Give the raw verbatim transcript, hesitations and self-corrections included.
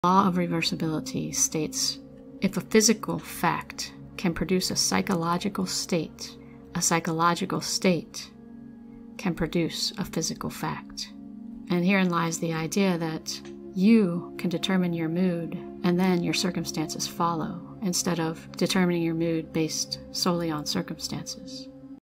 law of reversibility states, if a physical fact can produce a psychological state, a psychological state can produce a physical fact. And herein lies the idea that you can determine your mood and then your circumstances follow, instead of determining your mood based solely on circumstances.